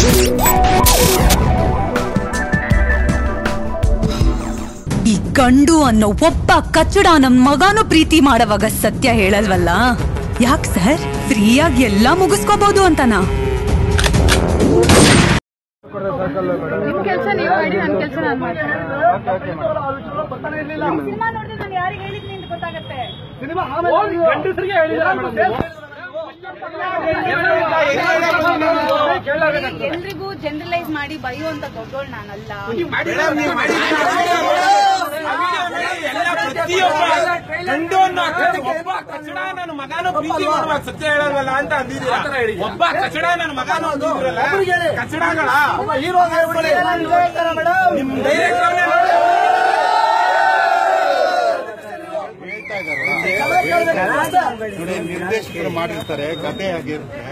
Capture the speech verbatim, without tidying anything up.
ಈ ಗಂಡು ಅನ್ನೋ ಒಬ್ಬ ಕಚ್ಚಡ ನಮ್ ಮಗನೂ ಪ್ರೀತಿ ಮಾಡವಾಗ ಸತ್ಯ ಹೇಳಲ್ವಲ್ಲ? ಯಾಕ್ ಸರ್ ಫ್ರೀಯಾಗಿ ಎಲ್ಲಾ ಮುಗಿಸ್ಕೋಬಹುದು ಅಂತನಾ? ನಿಮ್ ಕೆಲಸ ನೀವು ಮಾಡಿ, ನನ್ನ ಕೆಲಸ ನಾನು ಮಾಡ್ತೀನಿ. ಸಿನಿಮಾ ನೋಡಿದ್ರೆ ನಾನು ಯಾರಿಗೆ ಹೇಳಿದ್ನಿ ಅಂತ ಗೊತ್ತಾಗುತ್ತೆ. ಎಲ್ರಿಗೂ ಜನರಲೈಸ್ ಮಾಡಿ ಬೈಯುವಂತ ದೊಡ್ಡೋಳು ನಾನಲ್ಲ. ಒಬ್ಬ ಕಚಡ ನನ್ನ ಮಗನೂ ಪ್ರೀತಿ ಮಾಡುವಾಗ ಸತ್ಯ ಹೇಳಲ್ವಲ್ಲ ಅಂತ ಅಂದಿದ್ದೀರಾ? ಒಬ್ಬ ಕಚಡ ನನ್ನ ಮಗನೂ ಅಂದಿದ್ದೀರಲ್ಲ, ಕಚಡಗಳ ನಿಮ್ ನಿರ್ದೇಶಕರು ಮಾಡಿರ್ತಾರೆ, ಕಥೆ ಆಗಿರುತ್ತೆ.